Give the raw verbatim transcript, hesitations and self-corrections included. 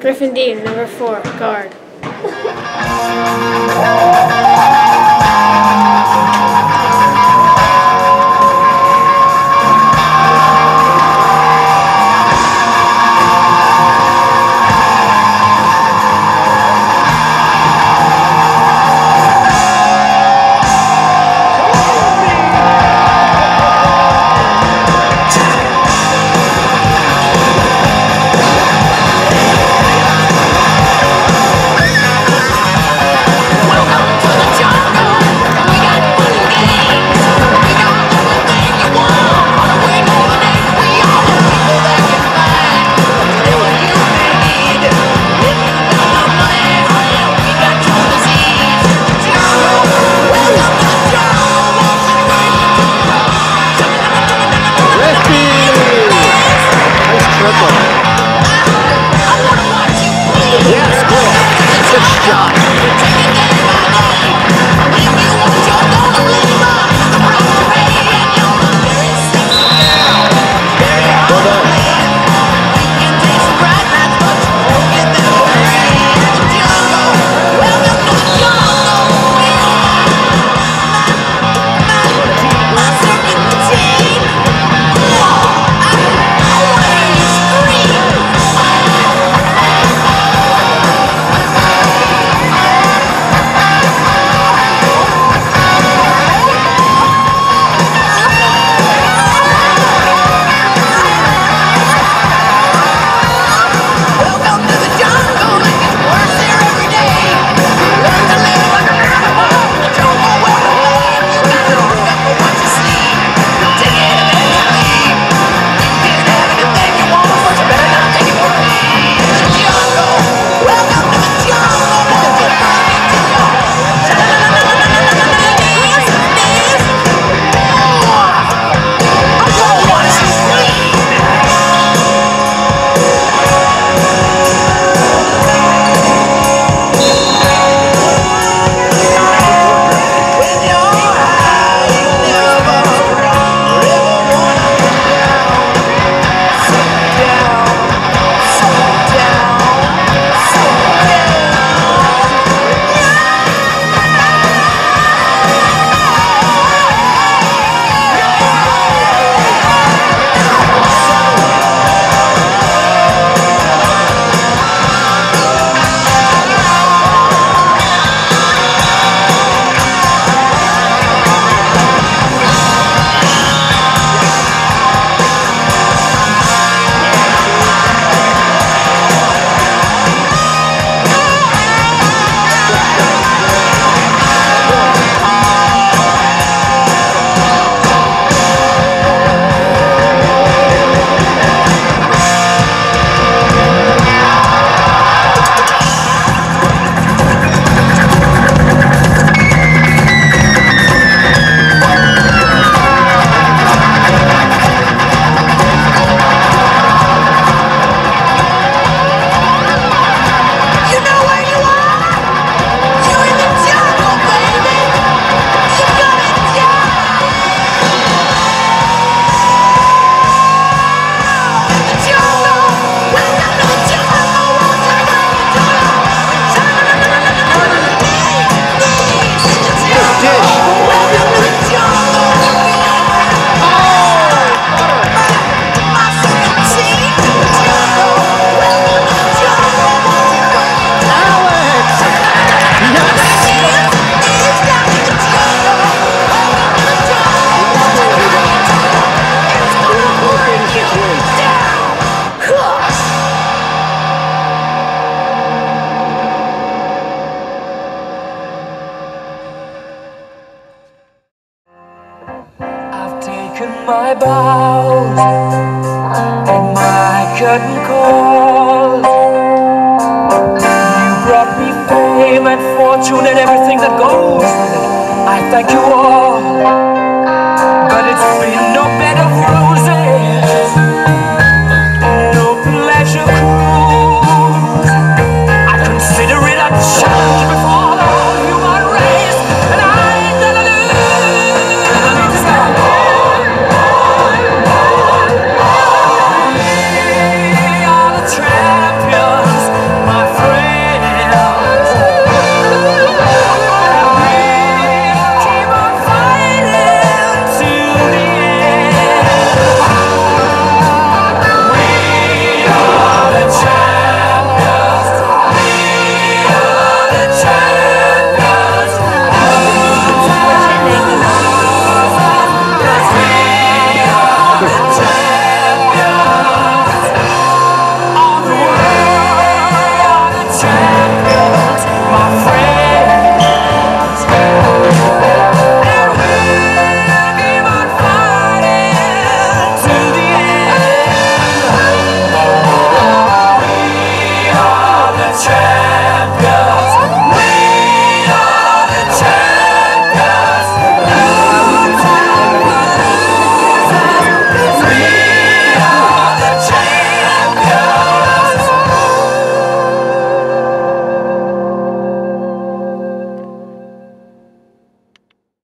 Griffen Dean, number four, guard. My bows and my curtain calls. You brought me fame and fortune and everything that goes with it. I thank you all, but it's been no bed of roses, no pleasure cruise. I consider it a challenge before the whole human race, and I ain't gonna lose. I need to stand on. We are the champions. Check.